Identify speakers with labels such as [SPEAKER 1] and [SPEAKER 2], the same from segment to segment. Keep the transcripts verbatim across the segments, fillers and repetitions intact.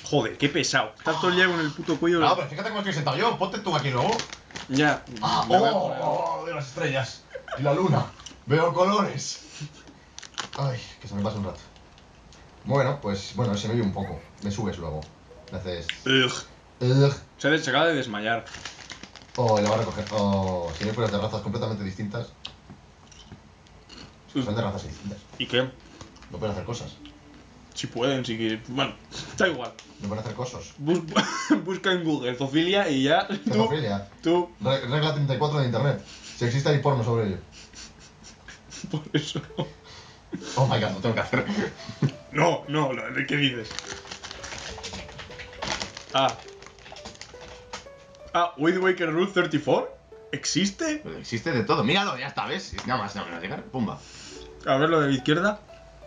[SPEAKER 1] Joder, qué pesado. Estás todo el día con el puto cuello.
[SPEAKER 2] No, pero fíjate cómo estoy sentado yo. Ponte tú aquí luego.
[SPEAKER 1] Ya.
[SPEAKER 2] Ah,
[SPEAKER 1] me voy a poner-
[SPEAKER 2] oh, veo las estrellas y la luna. Veo colores. Ay, que se me pasa un rato. Bueno, pues bueno, se me ve un poco. Me subes luego. Me haces.
[SPEAKER 1] Ugh.
[SPEAKER 2] Ugh.
[SPEAKER 1] Se, se acaba de desmayar.
[SPEAKER 2] Oh, y la va a recoger. Oh, si no fueras de razas completamente distintas. Son de razas distintas.
[SPEAKER 1] ¿Y qué?
[SPEAKER 2] No pueden hacer cosas.
[SPEAKER 1] Si pueden, si quieren. Bueno, da igual.
[SPEAKER 2] No pueden hacer cosas.
[SPEAKER 1] Bus busca en Google zoofilia y ya. Tú.
[SPEAKER 2] Zoofilia.
[SPEAKER 1] Tú.
[SPEAKER 2] Re regla treinta y cuatro de internet. Si existe hay porno sobre ello.
[SPEAKER 1] Por eso.
[SPEAKER 2] Oh my god, no tengo que hacer.
[SPEAKER 1] No, no, no, ¿qué dices? Ah. Ah, Wind Waker Rule treinta y cuatro. ¿Existe?
[SPEAKER 2] Pero existe de todo. Míralo, ya está, ¿ves? Nada más, nada más llegar. Pumba.
[SPEAKER 1] A ver lo de la izquierda.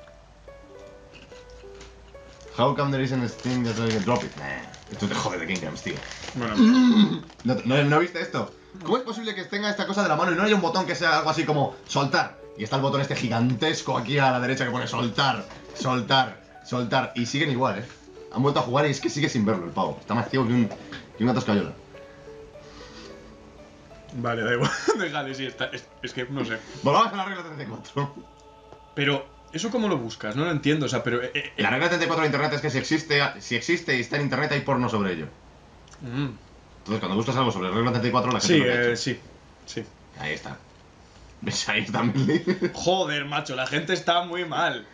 [SPEAKER 2] How come there isn't a Steam that I can drop it? Nah, esto te jode de Kingdoms, tío.
[SPEAKER 1] Bueno,
[SPEAKER 2] ¿No, no, ¿No viste esto? ¿Cómo es posible que tenga esta cosa de la mano y no haya un botón que sea algo así como soltar? Y está el botón este gigantesco aquí a la derecha que pone soltar, soltar, soltar. Y siguen igual, ¿eh? Han vuelto a jugar y es que sigue sin verlo el pavo. Está más ciego que, un, que una toscayola.
[SPEAKER 1] vale, da igual. Déjale, sí, está. Es, es que no sé.
[SPEAKER 2] Volvamos a la regla treinta y cuatro.
[SPEAKER 1] Pero, ¿eso cómo lo buscas? No lo entiendo, o sea, pero. Eh, eh,
[SPEAKER 2] La regla treinta y cuatro de internet es que si existe, si existe y está en internet hay porno sobre ello.
[SPEAKER 1] mm.
[SPEAKER 2] Entonces cuando buscas algo sobre la regla treinta y cuatro la gente
[SPEAKER 1] Sí,
[SPEAKER 2] lo que ha
[SPEAKER 1] eh,
[SPEAKER 2] hecho.
[SPEAKER 1] sí. Sí.
[SPEAKER 2] Ahí está. ¿Ves? Ahí está Milly.
[SPEAKER 1] Joder, macho, la gente está muy mal.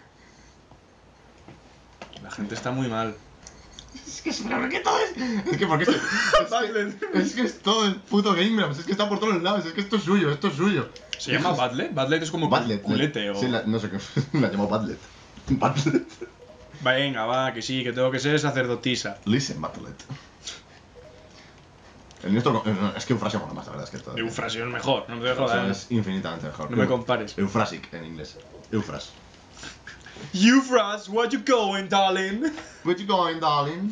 [SPEAKER 1] La gente está muy mal.
[SPEAKER 2] Es que es pero que todo es. Es que porque es, es,
[SPEAKER 1] Vale.
[SPEAKER 2] que, es que es todo el puto Game Grumps, es que está por todos lados, es que esto es suyo, esto es suyo.
[SPEAKER 1] ¿Se llama Badlet? Badlet es como
[SPEAKER 2] Badlet.
[SPEAKER 1] culete o.
[SPEAKER 2] Sí, la, no sé qué. La llamo Badlet. Badlet.
[SPEAKER 1] Venga, va, que sí, que tengo que ser sacerdotisa.
[SPEAKER 2] Listen, Badlet. El nuestro. Es que Eufrasia mola más, la verdad es que todo.
[SPEAKER 1] Eufrasio es mejor, no me dejo
[SPEAKER 2] Eufrasia
[SPEAKER 1] joder.
[SPEAKER 2] es infinitamente mejor.
[SPEAKER 1] No me compares.
[SPEAKER 2] Euphrasic en inglés. Eufras.
[SPEAKER 1] Eufras, where you going, darling?
[SPEAKER 2] Where you going, darling?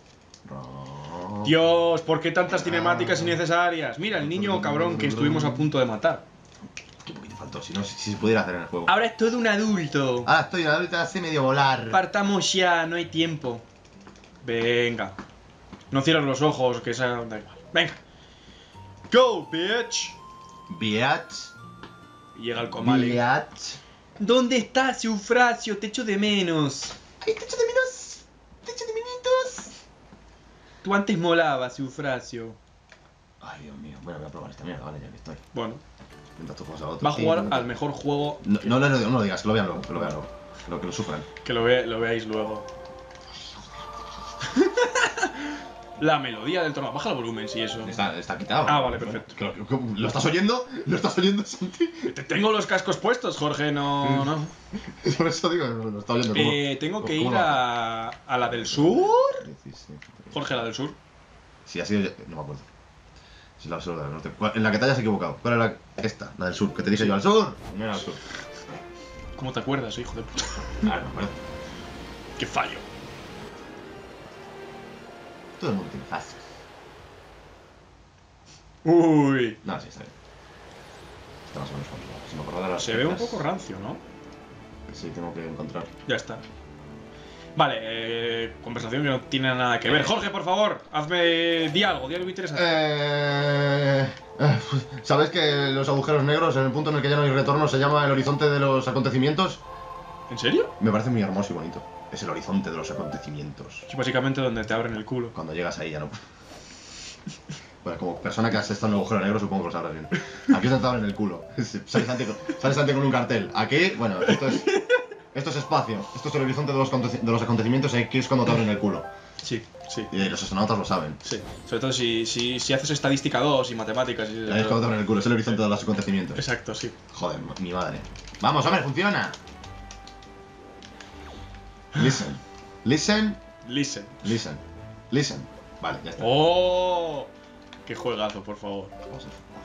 [SPEAKER 1] Dios, ¿por qué tantas cinemáticas innecesarias? Mira, el niño cabrón que estuvimos a punto de matar.
[SPEAKER 2] Qué poquito faltó, si no, si, si se pudiera hacer en el juego.
[SPEAKER 1] Ahora es todo un adulto.
[SPEAKER 2] Ah, estoy ahorita sé medio volar.
[SPEAKER 1] Partamos ya, no hay tiempo. Venga. No cierres los ojos, que esa da igual. Venga. Go, bitch.
[SPEAKER 2] Biatch.
[SPEAKER 1] Y llega el comali.
[SPEAKER 2] Biatch.
[SPEAKER 1] ¿Dónde estás, Eufrasio? Te echo de menos.
[SPEAKER 2] Ay, te echo de menos. Te echo de menitos.
[SPEAKER 1] Tú antes molabas, Eufrasio.
[SPEAKER 2] Ay, Dios mío. Bueno, voy a probar esta mierda, vale, ya que estoy.
[SPEAKER 1] Bueno,
[SPEAKER 2] Mientras tú juegas a otro.
[SPEAKER 1] va a jugar
[SPEAKER 2] Sí,
[SPEAKER 1] al mejor juego.
[SPEAKER 2] No,
[SPEAKER 1] que,
[SPEAKER 2] no, no, no, no lo digas, que lo vean luego, que lo vean luego. Que lo, que lo sufran.
[SPEAKER 1] que lo, ve, lo veáis luego. La melodía del trono. Baja el volumen, si eso.
[SPEAKER 2] Está, está quitado.
[SPEAKER 1] Ah, vale, perfecto.
[SPEAKER 2] ¿Lo, lo, ¿Lo estás oyendo? ¿Lo estás oyendo, Santi?
[SPEAKER 1] Te tengo los cascos puestos, Jorge, no, no.
[SPEAKER 2] Por eso digo, lo está oyendo. ¿Cómo?
[SPEAKER 1] Eh, tengo que
[SPEAKER 2] ¿Cómo
[SPEAKER 1] ir
[SPEAKER 2] lo hace?
[SPEAKER 1] a, a la del sur.
[SPEAKER 2] diecisiete.
[SPEAKER 1] Jorge, la del sur.
[SPEAKER 2] Sí, ha sido. No me acuerdo. Es la sur del norte. ¿Cuál- En la que te hayas equivocado. ¿Cuál era la... esta? La del sur. Que te dije yo al sur. No era al sur.
[SPEAKER 1] ¿Cómo te acuerdas, hijo de puta?
[SPEAKER 2] Ah, no me acuerdo.
[SPEAKER 1] Qué fallo.
[SPEAKER 2] Todo el mundo tiene fast.
[SPEAKER 1] Uy.
[SPEAKER 2] No, sí, está bien. Está más o menos controlado. Si me acuerdo de las
[SPEAKER 1] Se ve un
[SPEAKER 2] teclas.
[SPEAKER 1] poco rancio, ¿no?
[SPEAKER 2] Sí, tengo que encontrar.
[SPEAKER 1] Ya está. Vale, eh, conversación que no tiene nada que ver. Jorge, por favor, hazme. Di algo, di algo interesante.
[SPEAKER 2] Eh, eh, ¿Sabes que los agujeros negros, en el punto en el que ya no hay retorno, se llama el horizonte de los acontecimientos?
[SPEAKER 1] ¿En serio?
[SPEAKER 2] Me parece muy hermoso y bonito. Es el horizonte de los acontecimientos.
[SPEAKER 1] Es básicamente donde te abren el culo.
[SPEAKER 2] Cuando llegas ahí ya no. Bueno, como persona que has estado en el agujero negro, supongo que lo sabrás bien. Aquí es donde te abren el culo. Sales antes con, sales antes con un cartel. Aquí, bueno, esto es. Esto es espacio. Esto es el horizonte de los, de los acontecimientos. Aquí es cuando te abren el culo.
[SPEAKER 1] Sí, sí,
[SPEAKER 2] Y los astronautas lo saben.
[SPEAKER 1] sí. Sobre todo si, si, si haces estadística dos y matemáticas. Y,
[SPEAKER 2] Ahí es cuando te abren el culo. Es el horizonte de los acontecimientos.
[SPEAKER 1] Exacto, sí.
[SPEAKER 2] Joder, mi madre. Vamos, a ver, funciona. Listen. Listen.
[SPEAKER 1] Listen.
[SPEAKER 2] Listen. Listen. Vale, ya está.
[SPEAKER 1] ¡Oh! ¡Qué juegazo, por favor!
[SPEAKER 2] Vamos a-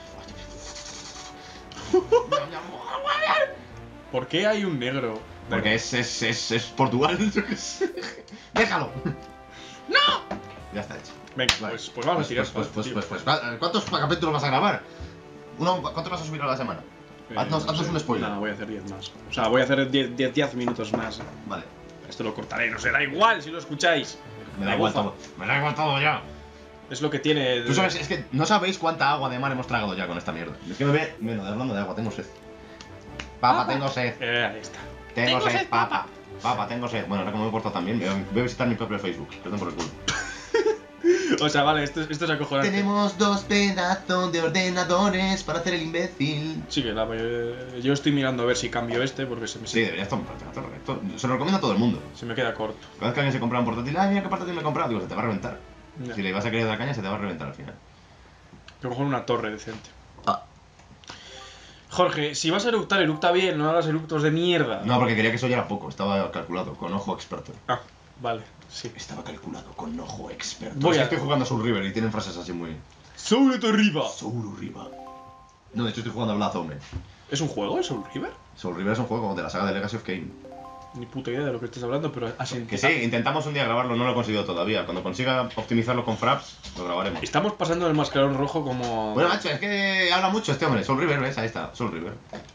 [SPEAKER 1] ¿Por qué hay un negro?
[SPEAKER 2] Porque es, es, es, es Portugal, yo qué sé. ¡Déjalo! ¡No! Ya está hecho.
[SPEAKER 1] Venga,
[SPEAKER 2] Vale.
[SPEAKER 1] pues, pues vamos a tirar.
[SPEAKER 2] Pues, pues,
[SPEAKER 1] tío.
[SPEAKER 2] pues, pues, pues, ¿cuántos capítulos vas a grabar? Uno, ¿cuántos vas a subir a la semana?
[SPEAKER 1] Eh,
[SPEAKER 2] haznos
[SPEAKER 1] no
[SPEAKER 2] haznos
[SPEAKER 1] sé.
[SPEAKER 2] un spoiler.
[SPEAKER 1] No, voy a hacer diez más. O sea, voy a hacer diez minutos más.
[SPEAKER 2] Vale.
[SPEAKER 1] Esto lo cortaré, no sé, da igual si lo escucháis.
[SPEAKER 2] Me
[SPEAKER 1] La
[SPEAKER 2] da igual
[SPEAKER 1] bufa.
[SPEAKER 2] todo. Me da igual todo ya.
[SPEAKER 1] Es lo que tiene.
[SPEAKER 2] Tú sabes, es que no sabéis cuánta agua de mar hemos tragado ya con esta mierda. Es que me ve. Bueno, hablando de agua, tengo sed. Papá, tengo sed.
[SPEAKER 1] Eh, ahí está.
[SPEAKER 2] Tengo sed, papá. Papá, tengo sed. Bueno, ahora como me he portado también, voy a voy a visitar mi propio Facebook. Lo tengo por el culo.
[SPEAKER 1] O sea, vale, esto, esto es acojonante.
[SPEAKER 2] Tenemos dos pedazos de ordenadores para hacer el imbécil.
[SPEAKER 1] Sí, que la, eh, yo estoy mirando a ver si cambio este porque se me,
[SPEAKER 2] Sí, deberías tomar. Se lo recomiendo a todo el mundo.
[SPEAKER 1] se me queda corto.
[SPEAKER 2] Cada vez que alguien se compra un portátil, ay, mira qué portátil me he comprado, digo, se te va a reventar.
[SPEAKER 1] Ya.
[SPEAKER 2] Si le vas a querer dar caña, se te va a reventar al final.
[SPEAKER 1] Tengo que coger una torre decente.
[SPEAKER 2] Ah.
[SPEAKER 1] Jorge, si vas a eructar, eructa bien, no hagas eructos de mierda.
[SPEAKER 2] No, porque quería que eso ya era poco, estaba calculado, con ojo experto.
[SPEAKER 1] Ah, vale, sí.
[SPEAKER 2] Estaba calculado con ojo experto.
[SPEAKER 1] Voy
[SPEAKER 2] Es que
[SPEAKER 1] a-
[SPEAKER 2] estoy jugando a Soul River y tienen frases así muy.
[SPEAKER 1] ¡Sobre tu arriba!
[SPEAKER 2] Soul River. No, de hecho estoy jugando a Bloodhound.
[SPEAKER 1] ¿Es un juego, es Soul River?
[SPEAKER 2] Soul River es un juego de la saga de Legacy of Kain.
[SPEAKER 1] Ni puta idea de lo que estás hablando, pero así.
[SPEAKER 2] Que sí, intentamos un día grabarlo, no lo he conseguido todavía. Cuando consiga optimizarlo con fraps, lo grabaremos.
[SPEAKER 1] Estamos pasando el mascarón rojo como.
[SPEAKER 2] Bueno, macho, es que habla mucho este hombre. Soul River, ¿ves? Ahí está, Soul River.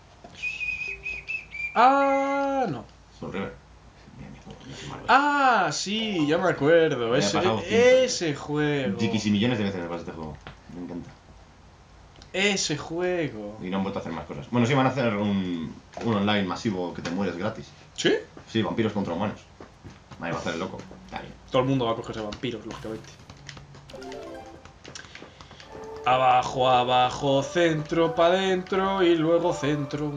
[SPEAKER 1] Ah, no.
[SPEAKER 2] Soul River. Mira, mira, mira qué malo es.
[SPEAKER 1] Ah, sí, ya me acuerdo.
[SPEAKER 2] Me he
[SPEAKER 1] Ese,
[SPEAKER 2] pasado cinco
[SPEAKER 1] ese juego.
[SPEAKER 2] Chiquis y millones de veces me pasa este juego. Me encanta.
[SPEAKER 1] Ese juego.
[SPEAKER 2] Y no han vuelto a hacer más cosas. Bueno, sí, van a hacer un, un online masivo que te mueres gratis.
[SPEAKER 1] ¿Sí?
[SPEAKER 2] Sí, vampiros contra humanos. Ahí va a hacer el loco. Está bien.
[SPEAKER 1] Todo el mundo va a cogerse vampiros, lógicamente. Abajo, abajo, centro, pa' dentro y luego centro.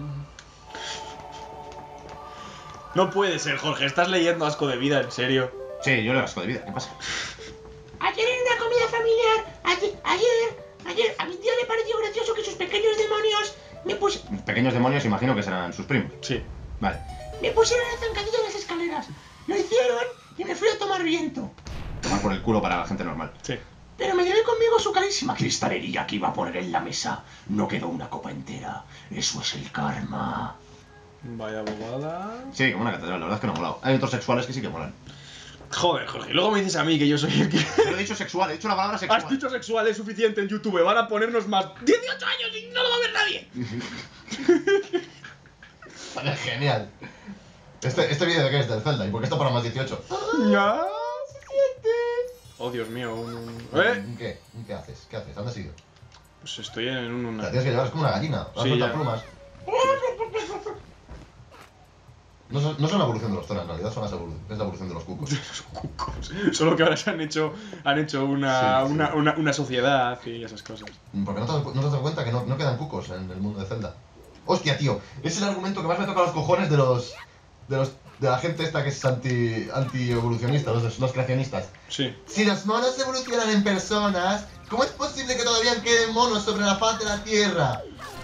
[SPEAKER 1] No puede ser, Jorge. Estás leyendo Asco de Vida, en serio.
[SPEAKER 2] Sí, yo le asco de vida. ¿Qué pasa?
[SPEAKER 3] Ayer en una comida familiar, ayer, ayer, ayer, a mi tío le pareció gracioso que sus pequeños demonios me, pus
[SPEAKER 2] Pequeños demonios imagino que serán sus primos.
[SPEAKER 1] Sí.
[SPEAKER 2] Vale.
[SPEAKER 3] me pusieron la zancadilla en las escaleras. Lo hicieron y me fui a tomar viento.
[SPEAKER 2] Tomar por el culo para la gente normal.
[SPEAKER 1] Sí.
[SPEAKER 3] Pero me llevé conmigo su carísima cristalería que iba a poner en la mesa. No quedó una copa entera. Eso es el karma.
[SPEAKER 1] Vaya bobada.
[SPEAKER 2] Sí, como una catedral, la verdad es que no ha molado. Hay otros sexuales que sí que molan.
[SPEAKER 1] Joder, Jorge. Luego me dices a mí que yo soy el que...
[SPEAKER 2] Pero he dicho sexual, he dicho la palabra sexual.
[SPEAKER 1] Has dicho sexual, es suficiente en YouTube. Van a ponernos más dieciocho años y no lo va a ver nadie.
[SPEAKER 2] Vale, genial. Este, este vídeo de qué es del Zelda y por qué está para más dieciocho.
[SPEAKER 1] Ya. Oh, Dios mío. Un, un- ¿Eh?
[SPEAKER 2] ¿Qué? ¿Qué haces? ¿Qué haces? ¿Dónde has ido?
[SPEAKER 1] Pues estoy en un...
[SPEAKER 2] La
[SPEAKER 1] una...
[SPEAKER 2] tienes que llevar, es como una gallina. Las
[SPEAKER 1] Sí,
[SPEAKER 2] sueltas
[SPEAKER 1] ya.
[SPEAKER 2] plumas. No son, no son la evolución de los Zora, en realidad son las evolu es la evolución de los cucos.
[SPEAKER 1] Cucos. Solo que ahora se han hecho, han hecho una,
[SPEAKER 2] Sí, sí.
[SPEAKER 1] Una, una, una sociedad y esas cosas.
[SPEAKER 2] Porque no te, has- no te has dado cuenta que no, no quedan cucos en el mundo de Zelda. Hostia, tío, es el argumento que más me toca los cojones de los. de los. de la gente esta que es anti. anti-evolucionista, los, los creacionistas.
[SPEAKER 1] Sí.
[SPEAKER 2] Si los monos evolucionan en personas, ¿cómo es posible que todavía queden monos sobre la faz de la Tierra?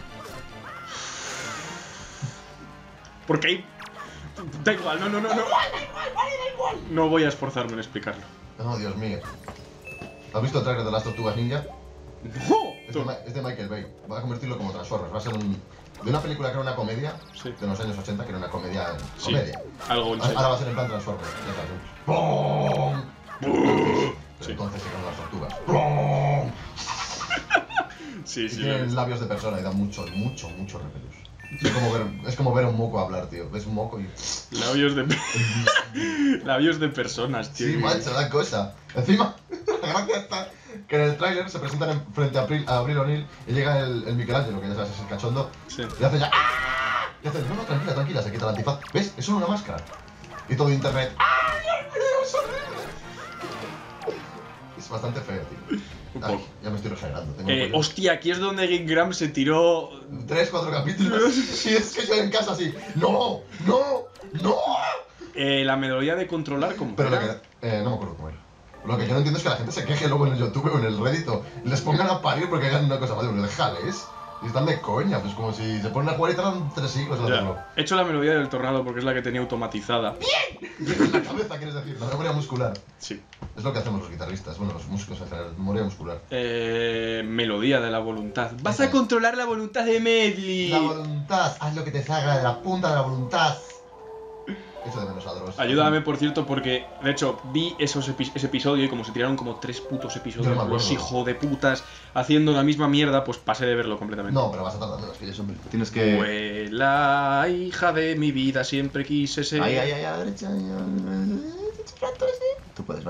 [SPEAKER 1] Porque hay... Da igual, no, no, no, no. No voy a esforzarme en explicarlo.
[SPEAKER 2] Oh, Dios mío. ¿Has visto el trailer de las tortugas ninja?
[SPEAKER 1] ¡No!
[SPEAKER 2] Es de, Ma- es de Michael Bay. Va a convertirlo como Transformers. Va a ser un, de una película que era una comedia
[SPEAKER 1] Sí.
[SPEAKER 2] de los años ochenta, que era una comedia.
[SPEAKER 1] Sí.
[SPEAKER 2] comedia.
[SPEAKER 1] Algo en
[SPEAKER 2] Ahora
[SPEAKER 1] serio.
[SPEAKER 2] va a ser en plan Transformers. Ya sabes, un ¡pum! Pero
[SPEAKER 1] Sí.
[SPEAKER 2] entonces llegan las tortugas. ¡Pum!
[SPEAKER 1] Sí,
[SPEAKER 2] Y
[SPEAKER 1] sí.
[SPEAKER 2] tienen labios de persona y dan mucho, mucho, mucho repelús. Es como, ver, es como ver a un moco hablar, tío. Ves un moco y.
[SPEAKER 1] Labios de... Labios de personas, tío.
[SPEAKER 2] Sí, macho, da cosa. Encima, la gracia está que en el tráiler se presentan en- frente a Abril, a Abril O'Neil y llega el, el Michelangelo, que ya sabes, es el cachondo,
[SPEAKER 1] Sí.
[SPEAKER 2] y hace ya ¡ah! Y hace, no, no, tranquila, tranquila, se quita el antifaz. ¿Ves? Es solo una máscara. Y todo internet, ¡ah, Dios mío, es horrible! Es bastante feo, tío.
[SPEAKER 1] Un
[SPEAKER 2] Ay,
[SPEAKER 1] poco.
[SPEAKER 2] ya me estoy exagerando. Tengo
[SPEAKER 1] Eh,
[SPEAKER 2] un pollo.
[SPEAKER 1] hostia, aquí es donde Game Grumps se tiró...
[SPEAKER 2] Tres, cuatro capítulos. Y es que yo en casa así, ¡no! ¡No! ¡No!
[SPEAKER 1] Eh, la melodía de controlar como...
[SPEAKER 2] Pero lo
[SPEAKER 1] era.
[SPEAKER 2] que. Eh, no me acuerdo cómo era. Lo que yo no entiendo es que la gente se queje luego en el YouTube o en el Reddit o les pongan a parir porque hagan una cosa más de déjales. Y están de coña, pues como si se ponen a jugar y tardan tres siglos en hacerlo.
[SPEAKER 1] Ya. He hecho la melodía del tornado porque es la que tenía automatizada.
[SPEAKER 2] En la cabeza, quieres decir, la memoria muscular.
[SPEAKER 1] Sí.
[SPEAKER 2] Es lo que hacemos los guitarristas, bueno, los músicos en general, memoria muscular.
[SPEAKER 1] Eh, melodía de la voluntad. Vas
[SPEAKER 2] Esa
[SPEAKER 1] a
[SPEAKER 2] es.
[SPEAKER 1] controlar la voluntad de Medley.
[SPEAKER 2] La voluntad, haz lo que te salga de la punta de la voluntad. Eso de menos a Dross.
[SPEAKER 1] Ayúdame, por cierto, porque de hecho vi esos epi- ese episodio y como se tiraron como tres putos
[SPEAKER 2] Yo
[SPEAKER 1] episodios
[SPEAKER 2] no me
[SPEAKER 1] los
[SPEAKER 2] acuerdo.
[SPEAKER 1] hijos de putas haciendo la misma mierda, pues pasé de verlo completamente.
[SPEAKER 2] No, pero vas a tardar menos que yo, hombre. Tienes que.
[SPEAKER 1] Fue la hija de mi vida, siempre quise ser.
[SPEAKER 2] Ahí, ahí, ahí, a la derecha. ahí, ahí, ahí. Tú puedes, venga.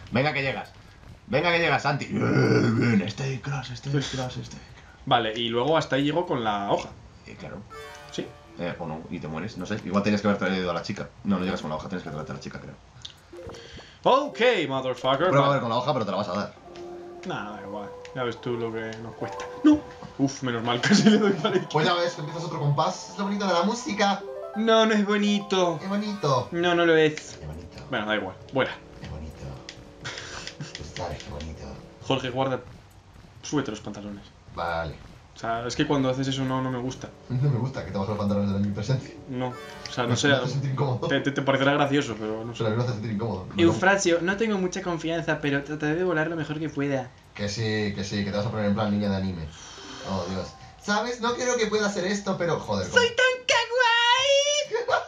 [SPEAKER 2] Venga que llegas. Venga que llegas, Santi. Bien, bien, stay cross, stay cross, stay cross.
[SPEAKER 1] Vale, y luego hasta ahí llego con la hoja.
[SPEAKER 2] Eh, claro.
[SPEAKER 1] Sí.
[SPEAKER 2] Eh, o no, y te mueres, no sé. Igual tenías que haber traído a la chica. No, no llegas con la hoja, tienes que traerte a la chica, creo.
[SPEAKER 1] Ok, motherfucker.
[SPEAKER 2] Prueba a ver con la hoja, pero te la vas a dar.
[SPEAKER 1] Nada, da igual. Ya ves tú lo que nos cuesta. No. Uf, menos mal, casi le doy para
[SPEAKER 2] Pues ya ves, que empiezas otro compás. Es lo bonito de la música.
[SPEAKER 1] No, no es bonito.
[SPEAKER 2] Qué bonito.
[SPEAKER 1] No, no lo es.
[SPEAKER 2] Qué bonito.
[SPEAKER 1] Bueno, da igual. Vuela.
[SPEAKER 2] Qué bonito. Tú sabes qué bonito.
[SPEAKER 1] Jorge, guarda. Súbete los pantalones.
[SPEAKER 2] Vale.
[SPEAKER 1] O sea, es que cuando haces eso no, no me gusta.
[SPEAKER 2] No me gusta que te bajes los pantalones de mi presencia.
[SPEAKER 1] No. O sea, no sé.
[SPEAKER 2] Me hace sentir incómodo.
[SPEAKER 1] Te, te, te parecerá gracioso, pero no sé.
[SPEAKER 2] Pero a mí me hace sentir incómodo. No,
[SPEAKER 1] Eufrasio, no tengo mucha confianza, pero trataré de volar lo mejor que pueda.
[SPEAKER 2] Que sí, que sí, que te vas a poner en plan niña de anime. Oh, Dios. ¿Sabes? No quiero que pueda hacer esto, pero joder. ¿cómo?
[SPEAKER 1] ¡Soy tan kawaii!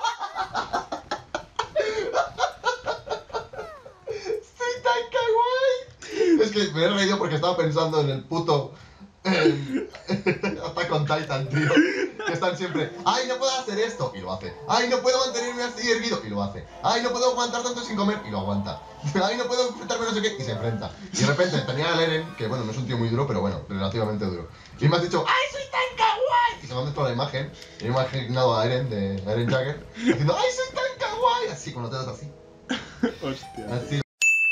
[SPEAKER 2] ¡Soy tan kawaii! Es que me he reído porque estaba pensando en el puto... Eh, Attack on Titan, tío. Que están siempre... ¡Ay, no puedo hacer esto! Y lo hace. ¡Ay, no puedo mantenerme así erguido! Y lo hace. ¡Ay, no puedo aguantar tanto sin comer! Y lo aguanta. ¡Ay, no puedo enfrentarme no sé qué! Y se enfrenta. Y de repente tenía al Eren, que bueno, no es un tío muy duro, pero bueno, relativamente duro. Y me has dicho... ¡Ay, soy tan kawaii! Y se me ha mezclado la imagen. Y me he imaginado a Eren, de a Eren Jagger, diciendo... ¡Ay, soy tan kawaii! Así, con los dedos así.
[SPEAKER 1] Hostia.
[SPEAKER 2] Así.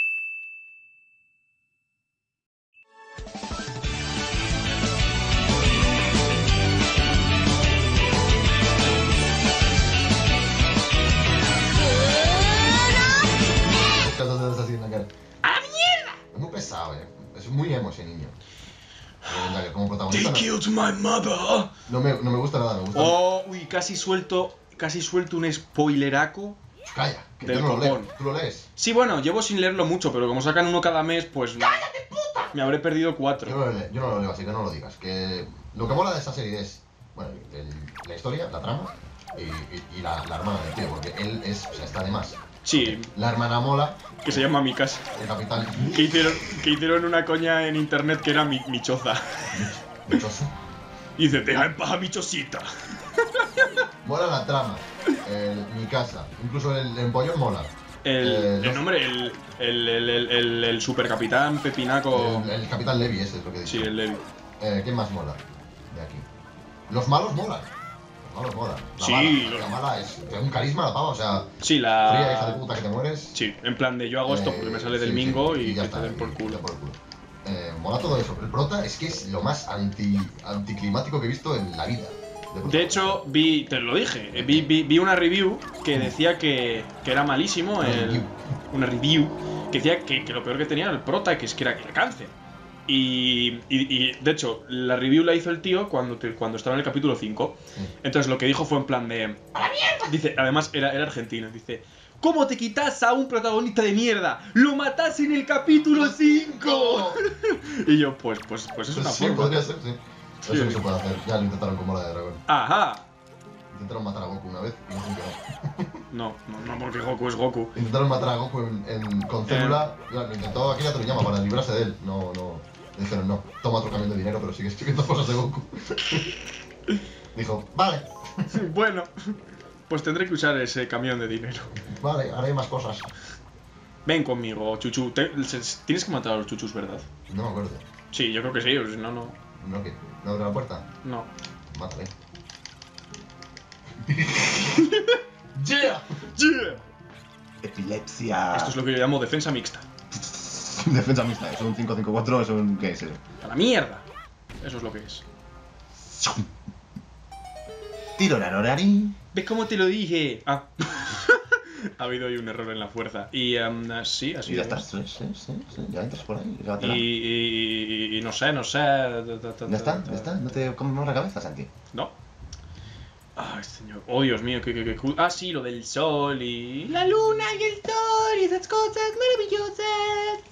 [SPEAKER 2] Los dos dedos así en la cara.
[SPEAKER 3] ¡A la mierda!
[SPEAKER 2] Es muy pesado, eh. Es muy emo ese niño. Eren Jagger como protagonista.
[SPEAKER 1] They
[SPEAKER 2] No,
[SPEAKER 1] killed my mother.
[SPEAKER 2] no me, no me gusta nada, me gusta.
[SPEAKER 1] Oh, uy, casi suelto, casi suelto un spoileraco.
[SPEAKER 2] Calla, que
[SPEAKER 1] Del
[SPEAKER 2] yo no lo leo.
[SPEAKER 1] copón.
[SPEAKER 2] ¿Tú lo lees?
[SPEAKER 1] Sí, bueno, llevo sin leerlo mucho, pero como sacan uno cada mes, pues... ¡Cállate, puta! Me habré perdido
[SPEAKER 2] Yo
[SPEAKER 1] cuatro.
[SPEAKER 2] no lo leo, yo no lo leo, así que no lo digas. Que lo que mola de esa serie es, bueno, el- la historia, la trama y, y- y la, la hermana del tío, porque él es, o sea, está de más.
[SPEAKER 1] Sí,
[SPEAKER 2] La hermana mola,
[SPEAKER 1] que se llama mi casa.
[SPEAKER 2] el capitán
[SPEAKER 1] Que hicieron, que hicieron una coña en internet que era mi, mi choza.
[SPEAKER 2] dichoso.
[SPEAKER 1] Y dice, deja en paz a mi chocita.
[SPEAKER 2] Mola la trama, el- mi casa, incluso el empollón mola.
[SPEAKER 1] El,
[SPEAKER 2] Eh,
[SPEAKER 1] el
[SPEAKER 2] los-
[SPEAKER 1] nombre, el, el, el, el, el, el supercapitán Pepinaco...
[SPEAKER 2] El, el capitán Levi, ese es lo que dice.
[SPEAKER 1] Sí, el Levi.
[SPEAKER 2] Eh, ¿Quién más mola de aquí? Los malos molan. Los malos molan. La
[SPEAKER 1] Sí,
[SPEAKER 2] mala,
[SPEAKER 1] los-
[SPEAKER 2] la mala es. Tiene un carisma la pava, o sea.
[SPEAKER 1] Sí,
[SPEAKER 2] Fría, hija de
[SPEAKER 1] la...
[SPEAKER 2] puta que te mueres.
[SPEAKER 1] Sí, en plan de yo hago esto porque me
[SPEAKER 2] Eh,
[SPEAKER 1] sale
[SPEAKER 2] sí,
[SPEAKER 1] del
[SPEAKER 2] sí,
[SPEAKER 1] mingo y,
[SPEAKER 2] ya
[SPEAKER 1] que
[SPEAKER 2] está,
[SPEAKER 1] te den por
[SPEAKER 2] y-
[SPEAKER 1] culo.
[SPEAKER 2] ya por culo. Eh, mola todo eso. El prota es que es lo más anti, anticlimático que he visto en la vida. prota.
[SPEAKER 1] De hecho, vi, te lo dije, eh, vi, vi, vi una review que decía que, que era malísimo
[SPEAKER 2] Una
[SPEAKER 1] el...
[SPEAKER 2] review.
[SPEAKER 1] Una review que decía que, que lo peor que tenía era el prota, que es que era, que era cáncer. Y, y, y, de hecho, la review la hizo el tío cuando, te- cuando estaba en el capítulo cinco.
[SPEAKER 2] Sí.
[SPEAKER 1] Entonces lo que dijo fue en plan de...
[SPEAKER 3] ¡A la mierda!
[SPEAKER 1] Dice, además era, era argentino, dice... ¿Cómo te quitas a un protagonista de mierda? ¡Lo matas en el capítulo cinco! Y yo, pues, pues, pues es una
[SPEAKER 2] Sí,
[SPEAKER 1] forma.
[SPEAKER 2] podría ser, sí.
[SPEAKER 1] Sí.
[SPEAKER 2] Eso no se puede hacer. Ya lo intentaron con bola de dragón.
[SPEAKER 1] Ajá.
[SPEAKER 2] Intentaron matar a Goku una vez y no funcionó.
[SPEAKER 1] No, no, no, porque Goku es Goku.
[SPEAKER 2] Intentaron matar a Goku en, en- con célula. Ya, lo intentó Akira Toriyama para librarse de él. No, no. Le dijeron, no, toma otro camión de dinero, pero sigues escribiendo cosas de Goku. Dijo, vale,
[SPEAKER 1] Bueno, pues tendré que usar ese camión de dinero.
[SPEAKER 2] vale, haré más cosas.
[SPEAKER 1] Ven conmigo, Chuchu. Te- se- tienes que matar a los chuchus, ¿verdad?
[SPEAKER 2] No me acuerdo.
[SPEAKER 1] Sí, yo creo que sí, o si no, no.
[SPEAKER 2] ¿No qué? ¿No abre la puerta?
[SPEAKER 1] No.
[SPEAKER 2] Mátale. ¡Yeah!
[SPEAKER 1] ¡Yeah!
[SPEAKER 2] Epilepsia.
[SPEAKER 1] Esto es lo que yo llamo defensa mixta.
[SPEAKER 2] Defensa mixta, es un cinco cinco cuatro, es un... ¿qué es eso?
[SPEAKER 1] ¡A la mierda! Eso es lo que es.
[SPEAKER 2] Tiro la norari.
[SPEAKER 1] ¿Ves cómo te lo dije? Ah. Ha habido ahí un error en la fuerza. Y um, sí, así
[SPEAKER 2] Y ya
[SPEAKER 1] es.
[SPEAKER 2] está, sí, sí, sí, sí, ya entras por ahí.
[SPEAKER 1] Y,
[SPEAKER 2] llévatela.
[SPEAKER 1] y, y- y no sé, no sé.
[SPEAKER 2] Ya está, ya está, no te comas la cabeza, Santi.
[SPEAKER 1] No. Ay, señor. Oh, Dios mío, qué, qué, qué cool. Ah, sí, lo del sol y la luna y el sol y esas cosas maravillosas.